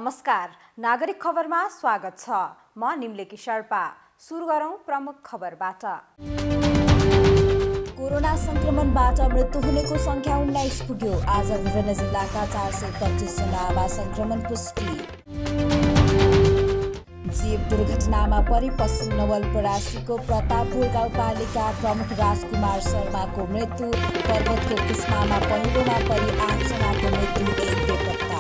नमस्कार, नागरिक खबरमा स्वागत छ। म निम्लेकी शर्पा। सुरु गरौं प्रमुख खबरबाट। कोरोना संक्रमणबाट मृत्यु हुनेको संख्या 19 पुग्यो। आज विभिन्न जिल्लाका 425 जनामा संक्रमण पुष्टि। जीव दुर्घटनामा परि पश्चिम नवलपरासीको प्रतापपुर गाउँपालिका प्रमुख राजकुमार शर्माको मृत्यु। पर्वतको कुस्मामा पहिरोमा परि 8 जनाको मृत्यु, एक बेपत्ता।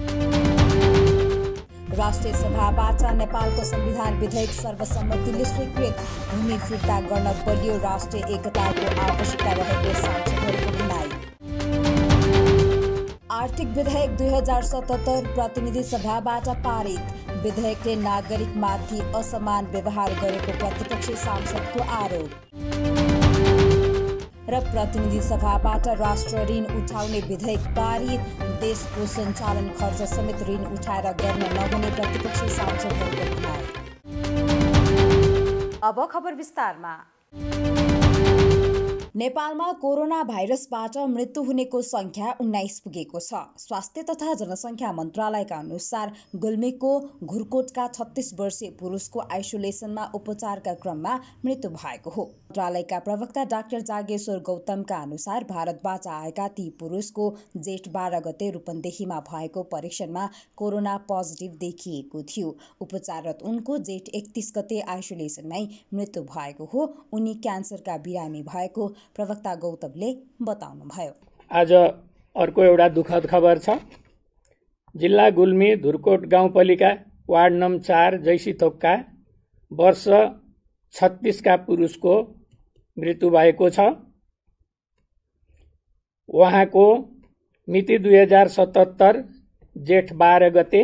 राष्ट्रिय सभाबाट नेपालको संविधान विधेयक सर्वसम्मतिले स्वीकृत। भूमि फिर्ता गर्न बलियो राष्ट्रिय एकताको आवश्यकता रहेको सांसदहरूको भनाई। आर्थिक विधेयक 2077 प्रतिनिधि सभाबाट पारित। विधेयकले नागरिकमाथि असमान व्यवहार गरेको प्रतिपक्षी सांसदको आरोप। र प्रतिनिधि सभाबाट राष्ट्र ऋण उठाउने विधेयक पारित। देशको सञ्चालन खर्च समेत ऋण उठाएर गर्न नहुने प्रतिपक्षी सांसदहरूको भनाई। अब खबर विस्तारमा। नेपालमा कोरोना भाइरसबाट मृत्यु हुनेको संख्या 19 पुगेको छ। स्वास्थ्य तथा जनसङ्ख्या मन्त्रालयका अनुसार गुल्मीको घुरकोटका 36 वर्षीय पुरुषको आइसोलेसनमा उपचारका क्रममा मृत्यु भएको हो। मन्त्रालयका प्रवक्ता डाक्टर जागेश्वर गौतमका अनुसार भारतबाट आएका ती पुरुषको जेठ 12 गते रूपन्देहीमा भएको परीक्षणमा कोरोना पोजिटिभ देखिएको थियो। उपचाररत उनको जेठ 31 गते आइसोलेसनमै मृत्यु भएको हो। उनी क्यान्सरका बिरामी भएको प्रवक्ता गौतमले बताउनुभयो। आज अर्को एउटा दुःखद खबर छ। जिल्ला गुल्मी धुरकोट गाउँपालिका वार्ड नम्बर 4 जैसीथोकका वर्ष 36 का पुरुषको मृत्यु भएको छ। उहाँको मिति 2077 जेठ 12 गते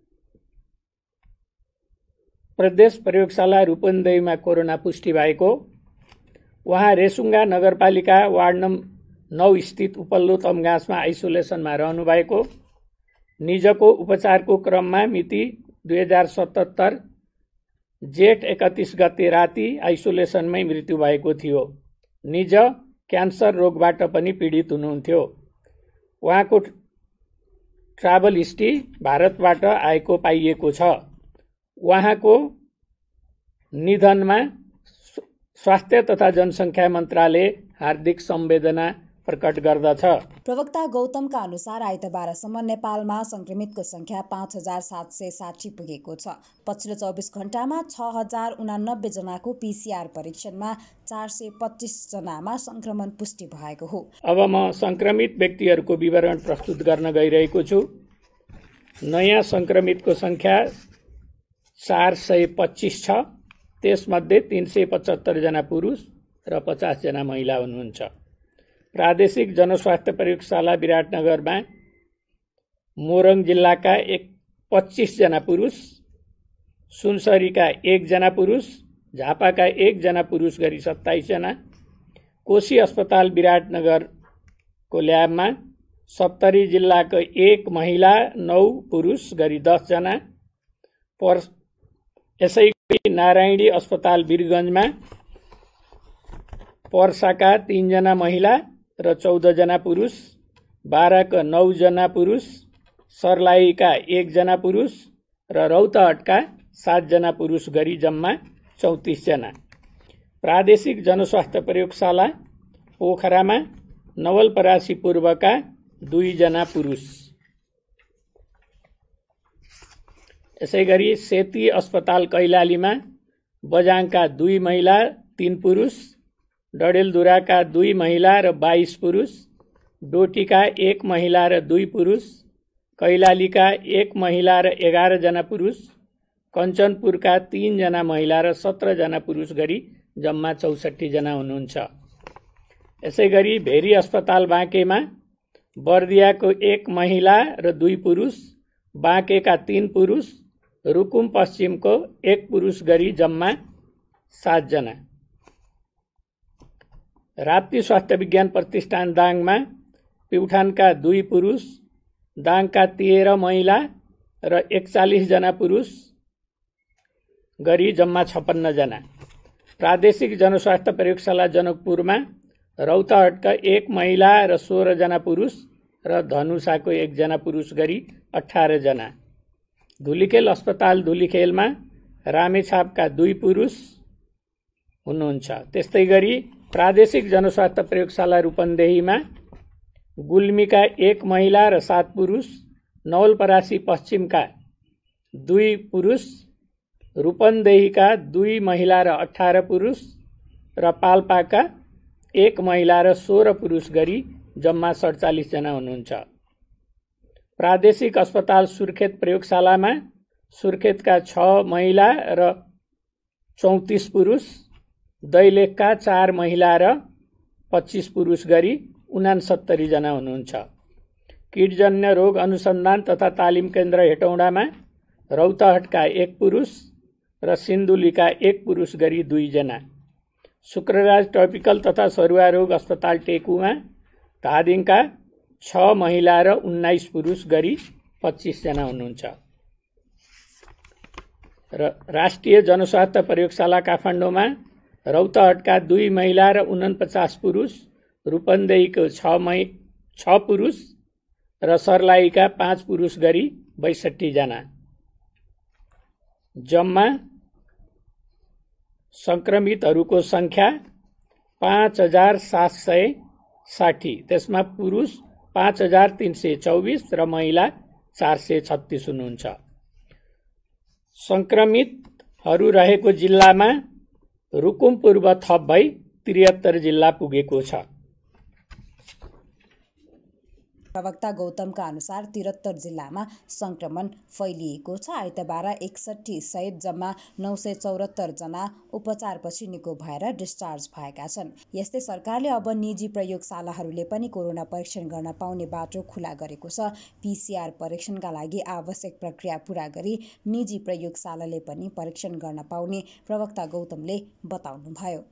प्रदेश प्रयोगशाला रूपन्देहीमा कोरोना पुष्टि भएको। उहाँ रेसुङ्गा नगरपालिका वार्ड नम्बर 9 स्थित उपल्लो तमघाँसमा आइसोलेसनमा रहनुभएको। निजको उपचारको क्रममा मिति 2077 जेठ 31 गते राति आइसोलेसनमै मृत्यु भएको थियो। निज क्यान्सर रोगबाट पनि पीडित हुनुहुन्थ्यो। उहाँको ट्राभल हिस्ट्री भारतबाट आएको पाइएको छ। उहाँको निधनमा स्वास्थ्य तथा जनसङ्ख्या मन्त्रालय हार्दिक संवेदना प्रकट गर्दछ। प्रवक्ता गौतमका अनुसार आइतबारसम्म नेपालमा संक्रमितको संख्या 5760 पुगेको छ। पछिल्लो 24 घण्टामा 6089 जनाको PCR परीक्षणमा 425 जनामा संक्रमण पुष्टि भएको हो। अब म संक्रमित व्यक्तिहरूको विवरण प्रस्तुत गर्न गइरहेको छु। नयाँ संक्रमितको संख्या 425 छ। त्यसमध्ये 375 जना पुरुष र 50 जना महिला हुनुहुन्छ। प्रादेशिक जनस्वास्थ्य प्रयोगशाला विराटनगरमा मोरङ जिल्लाका 25 जना पुरुष, सुनसरीका 1 जना पुरुष, झापाका 1 जना पुरुष गरी 27 जना, कोशी अस्पताल विराटनगरको ल्याबमा 70 जिल्लाको 1 महिला 9 पुरुष गरी 10 जना, यसै नारायणी अस्पताल वीरगञ्जमा पर्साका 3 जना महिला र 14 जना पुरुष, बाराका 9 जना पुरुष, सर्लाहीका 1 जना पुरुष र रौतहटका 7 जना पुरुष गरी जम्मा 34 जना। प्रादेशिक जनस्वास्थ्य प्रयोगशाला पोखरामा नवलपरासी पूर्वका 2 जना पुरुष। यसैगरी सेती अस्पताल कैलालीमा बजाङका 2 महिला 3 पुरुष, डडेलधुराका 2 महिला र 22 पुरुष, डोटीका 1 महिला र 2 पुरुष, कैलालीका 1 महिला र 11 जना पुरुष, कञ्चनपुरका 3 जना महिला र 17 जना पुरुष गरी जम्मा 64 जना हुनुहुन्छ। यसैगरी भेरी अस्पताल बाँकेमा बर्दियाको 1 महिला र 2 पुरुष, बाँकेका 3 पुरुष, रुकुम पश्चिमको 1 पुरुष गरी जम्मा 7 जना। राप्ती स्वास्थ्य विज्ञान प्रतिष्ठान दाङमा प्युठानका 2 पुरुष, दाङका 13 महिला र 41 जना पुरुष गरी जम्मा 56 जना। प्रादेशिक जनस्वास्थ्य प्रयोगशाला जनकपुरमा रौतहटका 1 महिला र 16 जना पुरुष र धनुषाको 1 जना पुरुष गरी 18 जना। धुलिखेल अस्पताल धुलिखेलमा रामेछापका 2 पुरुष हुनुहुन्छ। त्यस्तै गरी प्रादेशिक जनस्वास्थ्य प्रयोगशाला रूपन्देहीमा गुल्मीका 1 महिला र 7 पुरुष, नवलपरासी पश्चिमका 2 पुरुष, रूपन्देहीका 2 महिला र 18 पुरुष र पाल्पाका 1 महिला र 16 पुरुष गरी जम्मा 47 जना हुनुहुन्छ। प्रादेशिक अस्पताल सुर्खेत प्रयोगशालामा सुर्खेतका 6 महिला र 34 पुरुष, दैलेखका 4 महिला र 25 पुरुष गरी 69 जना हुनुहुन्छ। किटजन्य रोग अनुसन्धान तथा तालिम केन्द्र हेटौडामा रौतहटका 1 पुरुष र सिन्धुलीका 1 पुरुष गरी 2 जना। शुक्रराज ट्रपिकल तथा सरुवा रोग अस्पताल टेकुमा धादिङका 6 महिला र 19 पुरुष गरी 25 जना हुनुहुन्छ। र राष्ट्रिय जनस्वास्थ्य प्रयोगशाला काठमाडौँमा रौतहटका 2 महिला र 49 पुरुष, रूपन्देहीको 6 पुरुष र सर्लाहीका 5 पुरुष गरी 62 जना। जम्मा संक्रमितहरूको संख्या 5760, त्यसमा पुरुष 5324 र महिला 436 हुनुहुन्छ। संक्रमितहरू रहेको जिल्लामा रुकुम पूर्व थप भई 73 जिल्ला पुगेको छ। प्रवक्ता गौतमका अनुसार 73 जिल्लामा संक्रमण फैलिएको छ। आइतबार 61 सहित जम्मा 974 जना उपचारपछि निको भएर डिस्चार्ज भएका छन्। यस्तै सरकारले अब निजी प्रयोगशालाहरूले पनि कोरोना परीक्षण गर्न पाउने बाटो खुला गरेको छ। PCR परीक्षणका लागि आवश्यक प्रक्रिया पूरा गरी निजी प्रयोगशालाले पनि परीक्षण गर्न पाउने प्रवक्ता गौतमले बताउनुभयो।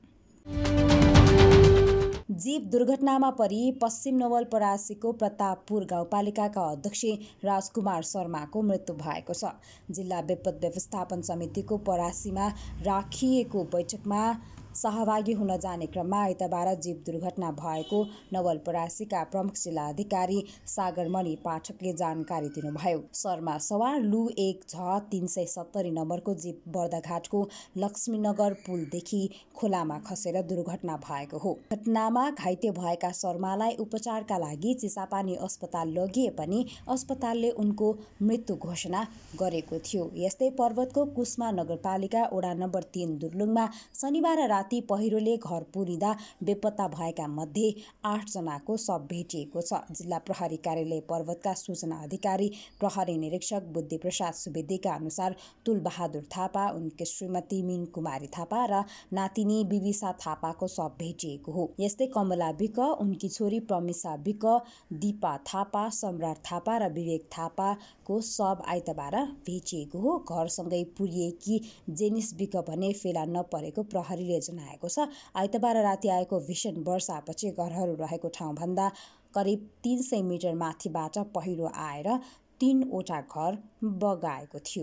जीप दुर्घटनामा परि पश्चिम नवलपरासीको प्रतापपुर गाउँपालिकाका अध्यक्ष राजकुमार शर्माको मृत्यु भएको छ। जिल्ला विपद व्यवस्थापन समितिको परासीमा राखिएको बैठकमा सहभागी हुन जाने क्रममा आइतबार जीप दुर्घटना भएको नवलपरासीका प्रमुख जिल्ला अधिकारी सागरमणि पाठकले जानकारी दिनुभयो। शर्मा सवार लु 1झ370 नम्बरको जीप बर्दाघाटको लक्ष्मीनगर पुलदेखि खोलामा खसेर दुर्घटना भएको हो। घटनामा घाइते भएका शर्मालाई उपचारका लागि चिसापानी अस्पताल लगिए पनि अस्पतालले उनको मृत्यु घोषणा गरेको थियो। यस्तै पर्वतको कुस्मा नगरपालिका वडा नम्बर 3 दुर्लुङमा शनिबार राति पहिरोले घर पुरिँदा बेपत्ता भएका मध्ये 8 जनाको शव भेटिएको छ। जिल्ला प्रहरी कार्यालय पर्वतका सूचना अधिकारी प्रहरी निरीक्षक बुद्धिप्रसाद सुवेदीका अनुसार तुलबहादुर थापा, उनकी श्रीमती मीन कुमारी थापा र नातिनी बिबिसा थापाको शव भेटिएको हो। यस्तै कमला विक, उनकी छोरी प्रमिसा विक, दीपा थापा, सम्राट थापा र विवेक थापाको शव आइतबार भेटिएको हो। घरसँगै पुरिएकी जेनिस विक भने फेला नपरेको प्रहरीले जनाएको छ। आइतबार राति आएको भीषण वर्षापछि घरहरू रहेको ठाउँभन्दा करिब 300 मिटर माथिबाट पहिरो आएर 3वटा घर बगाएको थियो।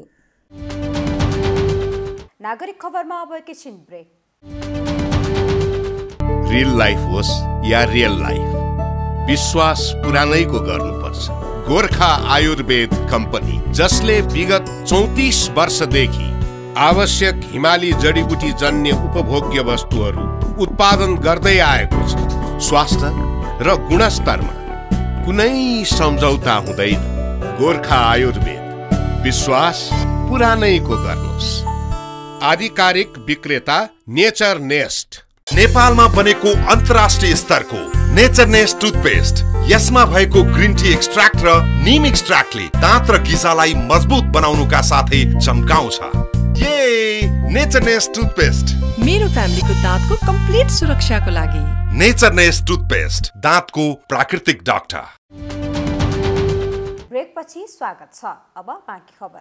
नागरिक खबरमा अब एकैछिन ब्रेक। रियल लाइफ होस् या रियल लाइफ, विश्वास पुरानैको गर्नुपर्छ। गोर्खा आयुर्वेद कम्पनी, जसले विगत 34 वर्षदेखि आवश्यक हिमाली जडीबुटी जन्य उपभोग्य वस्तुहरू उत्पादन गर्दै आएको छ। स्वास्थ्य र गुणस्तरमा कुनै सम्झौता हुँदैन। गोर्खा आयुर्वेद, विश्वास पुरानैको गर्नुहोस्। आधिकारिक विक्रेता नेचर नेस्ट, नेपालमा बनेको अन्तर्राष्ट्रिय स्तरको नेचर नेस्ट टुथपेस्ट। यसमा भएको ग्रीन टी एक्सट्र्याक्ट र नीम एक्सट्र्याक्टले दाँत र गिजालाई मजबुत बनाउनुका साथै चम्काउँछ। ये नेचर नेस्ट टुथपेस्ट मेरो फ्यामिलीको दाँतको कम्प्लिट सुरक्षाको लागि। नेचर नेस्ट टुथपेस्ट, दाँतको प्राकृतिक डाक्टर। ब्रेकपछि स्वागत छ। अब बाँकी खबर।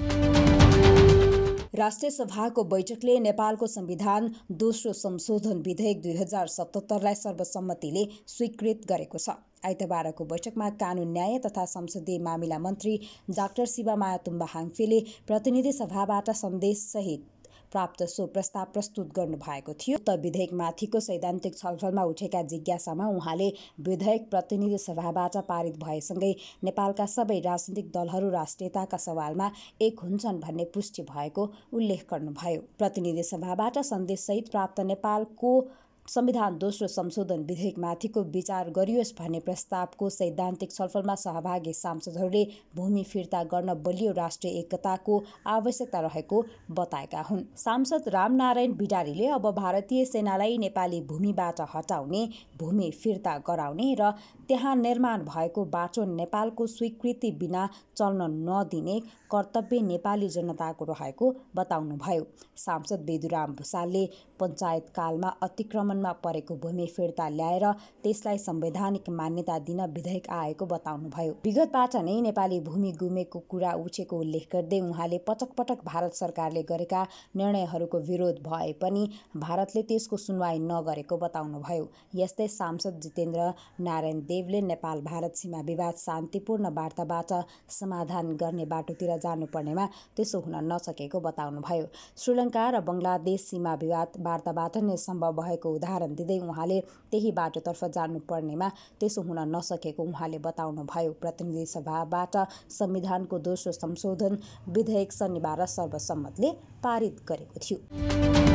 राष्ट्रिय सभाको बैठकले नेपालको संविधान दोस्रो संशोधन विधेयक 2077लाई सर्वसम्मतिले स्वीकृत गरेको छ। आइतबारको बैठकमा कानुन न्याय तथा संसदीय मामिला मन्त्री डाक्टर शिवमाया तुम्बा हाङफेले प्रतिनिधि सभाबाट सन्देशसहित प्राप्त सो प्रस्ताव प्रस्तुत गर्नु भएको थियो। त विधेयकमाथिको सैद्धान्तिक छलफलमा उठेका जिज्ञासामा उहाँले विधेयक प्रतिनिधि सभाबाट पारित भएसँगै नेपालका सबै राजनीतिक दलहरू राष्ट्रियताका सवालमा एक हुन्छन् भन्ने पुष्टि भएको उल्लेख गर्नुभयो। प्रतिनिधि सभाबाट सन्देशसहित प्राप्त नेपालको संविधान दोस्रो संशोधन विधेयकमाथिको विचार गरियोस् भन्ने प्रस्तावको सैद्धान्तिक छलफलमा सहभागी सांसदहरूले भूमि फिर्ता गर्न बलियो राष्ट्रिय एकताको आवश्यकता रहेको बताएका हुन्। सांसद रामनारायण बिडारीले अब भारतीय सेनालाई नेपाली भूमिबाट हटाउने, भूमि फिर्ता गराउने र त्यहाँ निर्माण भएको बाटो नेपालको स्वीकृति बिना चल्न नदिने कर्तव्य नेपाली जनताको रहेको बताउनुभयो। सांसद बेदुराम भुसालले पञ्चायत कालमा अतिक्रमणमा परेको भूमि फिर्ता ल्याएर त्यसलाई संवैधानिक मान्यता दिन विधेयक आएको बताउनुभयो। विगतबाट नै नेपाली भूमि गुमेको कुरा उठेको उल्लेख गर्दै उहाँले पटक पटक भारत सरकारले गरेका निर्णयहरूको विरोध भए पनि भारतले त्यसको सुनवाई नगरेको बताउनुभयो। यस्तै सांसद जितेन्द्र नारायण देवले नेपाल भारत सीमा विवाद शान्तिपूर्ण वार्ताबाट समाधान गर्ने बाटोतिर जानुपर्नेमा त्यसो हुन नसकेको बताउनुभयो। श्रीलङ्का र बङ्गलादेश सीमा विवाद वार्ताबाट नै सम्भव भएको उदाहरण दिँदै उहाँले त्यही बाटोतर्फ जानुपर्नेमा त्यसो हुन नसकेको उहाँले बताउनुभयो। प्रतिनिधि सभाबाट संविधानको दोस्रो संशोधन विधेयक शनिबार सर्वसम्मतले पारित गरेको थियो।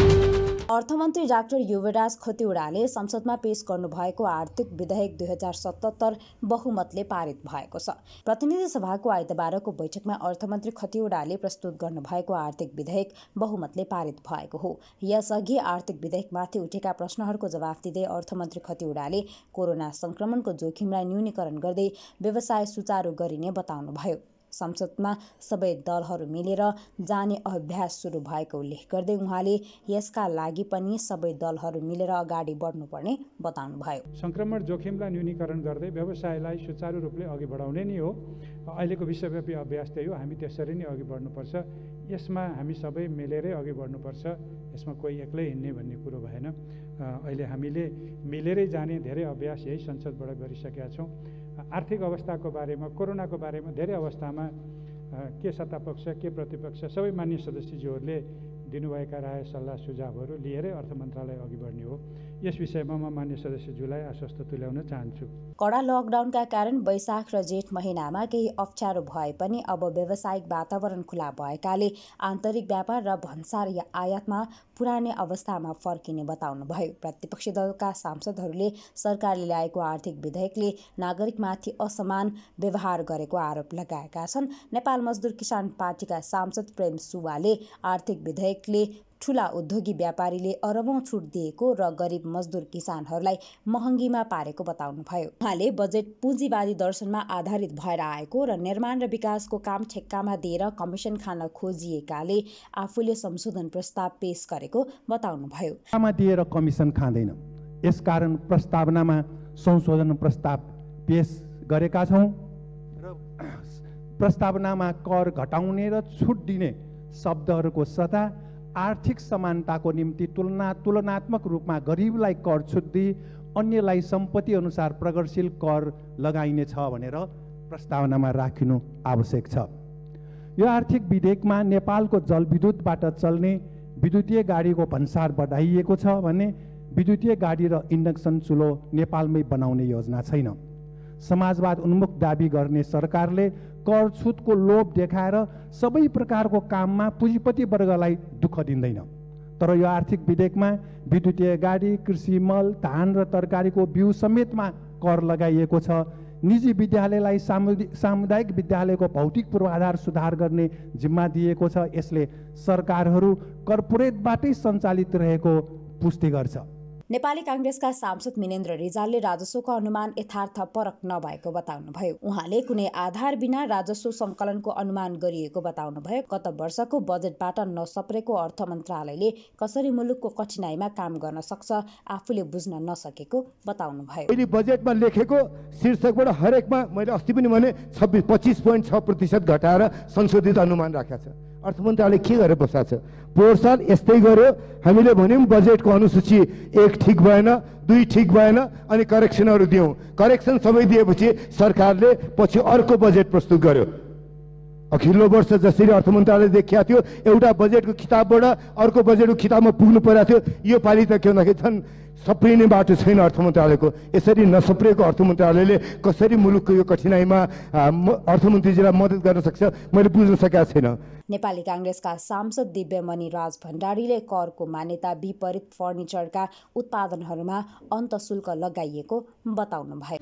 अर्थमन्त्री डाक्टर युवराज खतिवड़ाले संसदमा पेश गर्नुभएको आर्थिक विधेयक 2077 बहुमतले पारित भएको छ। प्रतिनिधि सभाको आइतबारको बैठकमा अर्थमन्त्री खतिवड़ाले प्रस्तुत गर्नुभएको आर्थिक विधेयक बहुमतले पारित भएको हो। यसअघि आर्थिक विधेयकमाथि उठेका प्रश्नहरूको जवाफ दिँदै अर्थमन्त्री खतिवड़ाले कोरोना संक्रमणको जोखिमलाई न्यूनीकरण गर्दै व्यवसाय सुचारू गरिने बताउनुभयो। संसदमा सबै दलहरू मिलेर जाने अभ्यास सुरु भएको उल्लेख गर्दै उहाँले यसका लागि पनि सबै दलहरू मिलेर अगाडि बढ्नुपर्ने बताउनुभयो। संक्रमण जोखिमलाई न्यूनीकरण गर्दै व्यवसायलाई सुचारू रूपले अघि बढाउने नै हो अहिलेको विश्वव्यापी अभ्यास त्यही हो। हामी त्यसरी नै अघि बढ्नुपर्छ। यसमा हामी सबै मिलेरै अघि बढ्नुपर्छ। यसमा कोही एक्लै हिँड्ने भन्ने कुरो भएन। अहिले हामीले मिलेरै जाने धेरै अभ्यास यही संसदबाट गरिसकेका छौँ। आर्थिक अवस्थाको बारेमा, कोरोनाको बारेमा धेरै अवस्थामा के सत्तापक्ष के प्रतिपक्ष सबै मान्य सदस्यज्यूहरूले दिनुभएका राय सल्लाह सुझावहरू लिएरै अर्थ मन्त्रालय अघि बढ्ने हो। यस विषयमा म मान्य सदस्यज्यूलाई आश्वस्त तुल्याउन चाहन्छु। कडा लकडाउनका कारण वैशाख र जेठ महिनामा केही अप्ठ्यारो भए पनि अब व्यावसायिक वातावरण खुला भएकाले आन्तरिक व्यापार र भन्सार या आयातमा पुरानै अवस्थामा फर्किने बताउनुभयो। प्रतिपक्षी दलका सांसदहरूले सरकारले ल्याएको आर्थिक विधेयकले नागरिकमाथि असमान व्यवहार गरेको आरोप लगाएका छन्। नेपाल मजदुर किसान पार्टीका सांसद प्रेम सुब्बाले आर्थिक विधेयकले ठूला उद्योगी व्यापारीले अरबौं छुट दिएको र गरिब मजदुर किसानहरूलाई महँगीमा पारेको बताउनुभयो। उहाँले बजेट पुँजीवादी दर्शनमा आधारित भएर आएको र निर्माण र विकासको काम ठेक्कामा दिएर कमिसन खान खोजिएकाले आफूले संशोधन प्रस्ताव पेश गरेको बताउनुभयो। दिएर कमिसन खाँदैन, यसकारण प्रस्तावनामा संशोधन प्रस्ताव पेश गरेका छौँ र प्रस्तावनामा कर घटाउने र छुट दिने शब्दहरूको सट्टा आर्थिक समानताको निम्ति तुलनात्मक रूपमा गरिबलाई कर छुट दिई अन्यलाई सम्पत्ति अनुसार प्रगतिशील कर लगाइनेछ भनेर प्रस्तावनामा राखिनु आवश्यक छ। यो आर्थिक विधेयकमा नेपालको जलविद्युतबाट चल्ने विद्युतीय गाडीको भन्सार बढाइएको छ भने विद्युतीय गाडी र इन्डक्सन चुलो नेपालमै बनाउने योजना छैन। समाजवाद उन्मुख दाबी गर्ने सरकारले कर छुटको लोभ देखाएर सबै प्रकारको काममा पुँजीपति वर्गलाई दुःख दिँदैन। तर यो आर्थिक विधेयकमा विद्युतीय गाडी, कृषि मल, धान र तरकारीको बिउ समेतमा कर लगाइएको छ। निजी विद्यालयलाई सामुदायिक विद्यालयको भौतिक पूर्वाधार सुधार गर्ने जिम्मा दिएको छ। यसले सरकारहरू कर्पोरेटबाटै सञ्चालित रहेको पुष्टि गर्छ। नेपाली कांग्रेसका सांसद मिनेन्द्र रिजालले राजस्वको अनुमान यथार्थ परक नभएको बताउनुभयो। उहाँले कुनै आधार बिना राजस्व संकलनको अनुमान गरिएको बताउनुभयो। गत वर्षको बजेटबाट नसपरेको अर्थ मन्त्रालयले कसरी मुलुकको कठिनाइमा काम गर्न सक्छ आफूले बुझ्न नसकेको बताउनुभयो। अहिले बजेटमा लेखेको शीर्षकबाट हरेकमा मैले अस्ति पनि भने 25.6% घटाएर संशोधित अनुमान राखेको छ। अर्थ मन्त्रालय के गरेर बसेको छ? पोहोर साल यस्तै गर्यो। हामीले भन्यौँ बजेटको अनुसूची 1 ठिक भएन, 2 ठिक भएन, अनि करेक्सनहरू दियौँ। करेक्सन सबै दिएपछि सरकारले पछि अर्को बजेट प्रस्तुत गर्यो। अघिल्लो वर्ष जसरी अर्थ मन्त्रालयले देखिएको थियो एउटा बजेटको किताबबाट अर्को बजेटको किताबमा पुग्नु परेको थियो, यो पालि त के भन्दाखेरि झन् सप्रिने बाटो छैन अर्थ मन्त्रालयको। यसरी नसप्रिएको अर्थ मन्त्रालयले कसरी मुलुकको यो कठिनाइमा अर्थमन्त्रीजीलाई मद्दत गर्न सक्छ मैले बुझ्न सकेको छैन। नेपाली कांग्रेसका सांसद दिव्यमणि राज भण्डारीले करको मान्यता विपरीत फर्निचरका उत्पादनहरूमा अन्तशुल्क लगाइएको बताउनुभयो।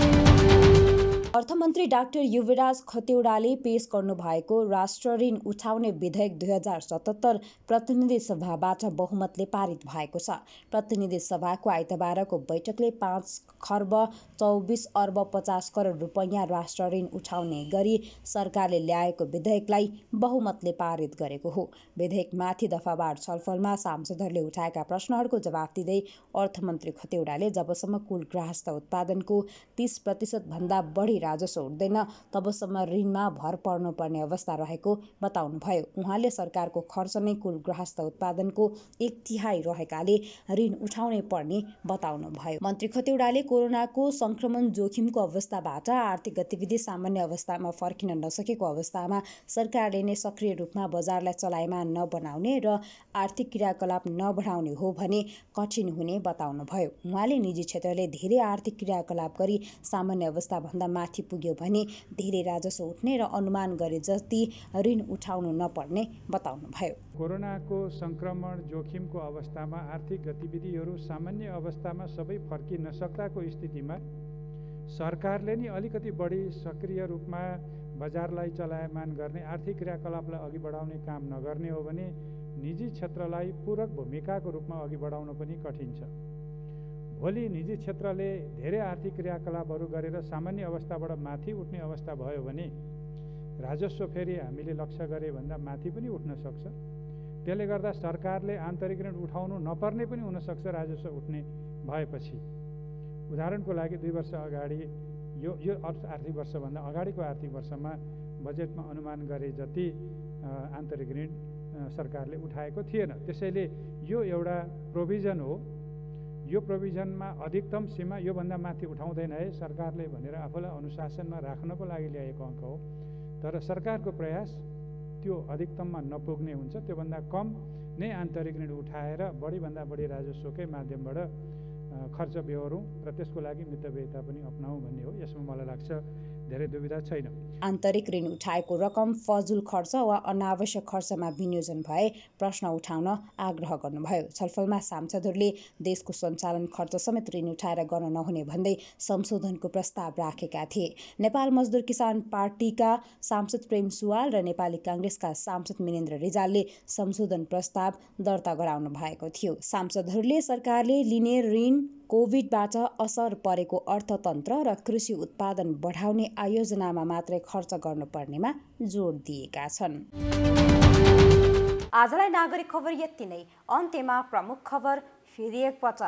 अर्थमन्त्री डाक्टर युवराज खतिवड़ाले पेश गर्नुभएको राष्ट्र ऋण उठाउने विधेयक 2077 प्रतिनिधि सभाबाट बहुमतले पारित भएको छ। प्रतिनिधि सभाको आइतबारको बैठकले 5 खर्ब 24 अर्ब 50 करोड रुपैयाँ राष्ट्र ऋण उठाउने गरी सरकारले ल्याएको विधेयकलाई बहुमतले पारित गरेको हो। विधेयकमाथि दफावार छलफलमा सांसदहरूले उठाएका प्रश्नहरूको जवाफ दिँदै अर्थमन्त्री खतिवड़ाले जबसम्म कुल गृहस्थ उत्पादनको 30% भन्दा बढी राजस्व उठ्दैन तबसम्म ऋणमा भर पर्नुपर्ने अवस्था रहेको बताउनुभयो। उहाँले सरकारको खर्च नै कुल गृहस्थ उत्पादनको 1/3 रहेकाले ऋण उठाउनै पर्ने बताउनुभयो। मन्त्री खतिवड़ाले कोरोनाको संक्रमण जोखिमको अवस्थाबाट आर्थिक गतिविधि सामान्य अवस्थामा फर्किन नसकेको अवस्थामा सरकारले नै सक्रिय रूपमा बजारलाई चलायमान नबनाउने र आर्थिक क्रियाकलाप नबढाउने हो भने कठिन हुने बताउनुभयो। उहाँले निजी क्षेत्रले धेरै आर्थिक क्रियाकलाप गरी सामान्य अवस्थाभन्दा माथि पुग्यो भने धेरै राजस्व उठ्ने र अनुमान गरे जति ऋण उठाउनु नपर्ने बताउनुभयो। कोरोनाको संक्रमण जोखिमको अवस्थामा आर्थिक गतिविधिहरू सामान्य अवस्थामा सबै फर्किन नसक्दाको स्थितिमा सरकारले नि अलिकति बढी सक्रिय रूपमा बजारलाई चलायमान गर्ने आर्थिक क्रियाकलापलाई अघि बढाउने काम नगर्ने हो भने निजी क्षेत्रलाई पूरक भूमिकाको रूपमा अघि बढाउन पनि कठिन छ। भोलि निजी क्षेत्रले धेरै आर्थिक क्रियाकलापहरू गरेर सामान्य अवस्थाबाट माथि उठ्ने अवस्था भयो भने राजस्व फेरि हामीले लक्ष्य गरे भन्दा माथि पनि उठ्न सक्छ। त्यसले गर्दा सरकारले आन्तरिक ऋण उठाउनु नपर्ने पनि हुनसक्छ राजस्व उठ्ने भएपछि। उदाहरणको लागि 2 वर्ष अगाडि यो आर्थिक वर्षभन्दा अगाडिको आर्थिक वर्षमा बजेटमा अनुमान गरे जति आन्तरिक ऋण सरकारले उठाएको थिएन। त्यसैले यो एउटा प्रोभिजन हो। यो प्रोभिजनमा अधिकतम सीमा योभन्दा माथि उठाउँदैन है सरकारले भनेर आफूलाई अनुशासनमा राख्नको लागि ल्याएको अङ्क हो। तर सरकारको प्रयास त्यो अधिकतममा नपुग्ने हुन्छ, त्योभन्दा कम नै आन्तरिक ऋण उठाएर बढीभन्दा बढी राजस्वकै माध्यमबाट खर्च बेहोरौँ र त्यसको लागि मितव्ययिता पनि अपनाउँ भन्ने हो। यसमा मलाई लाग्छ धेरै दुविधा छैन। आन्तरिक ऋण उठाएको रकम फजुल खर्च वा अनावश्यक खर्चमा विनियोजन भए प्रश्न उठाउन आग्रह गर्नुभयो। छलफलमा सांसदहरूले देशको सञ्चालन खर्च समेत ऋण उठाएर गर्न नहुने भन्दै संशोधनको प्रस्ताव राखेका थिए। नेपाल मजदुर किसान पार्टीका सांसद प्रेम सुवाल र नेपाली कांग्रेसका सांसद मिनेन्द्र रिजालले संशोधन प्रस्ताव दर्ता गराउनु भएको थियो। सांसदहरूले सरकारले लिने ऋण कोभिडबाट असर परेको अर्थतन्त्र र कृषि उत्पादन बढाउने आयोजनामा मात्रै खर्च गर्नुपर्नेमा जोड दिएका छन्। आजलाई नागरिक खबर यति नै। अन्त्यमा प्रमुख खबर फेरि एकपटक।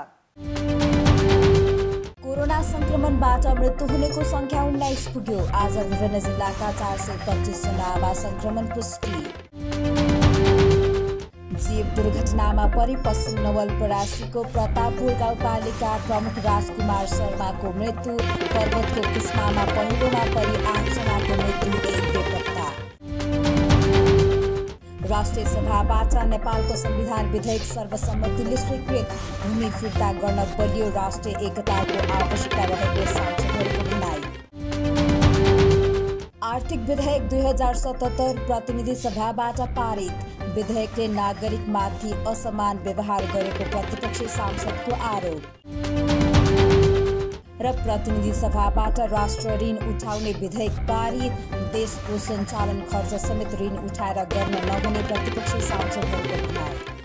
कोरोना संक्रमणबाट मृत्यु हुनेको संख्या 19 पुग्यो। आज विभिन्न जिल्लाका 425 जनामा संक्रमण पुष्टि। जीव दुर्घटनामा परि पश्चिम नवलपरासीको प्रतापपुर गाउँपालिका प्रमुख राजकुमार शर्माको मृत्यु। पर्वतको कुस्मामा पहिरोमा परि 8 जनाको मृत्यु हुँदै बेपत्ता। राष्ट्रिय सभाबाट नेपालको संविधान विधेयक सर्वसम्मतिले स्वीकृत। भूमि फिर्ता गर्न बलियो राष्ट्रिय एकताको आवश्यकता रहेको सांसदहरूको भनाइ। आर्थिक विधेयक 2077 प्रतिनिधि सभाबाट पारित। विधेयकले नागरिकमाथि असमान व्यवहार गरेको प्रतिपक्षी सांसदको आरोप। र प्रतिनिधि सभाबाट राष्ट्र ऋण उठाउने विधेयक पारित। देशको सञ्चालन खर्च समेत ऋण उठाएर गर्न नहुने प्रतिपक्षी सांसदहरूको भनाइ।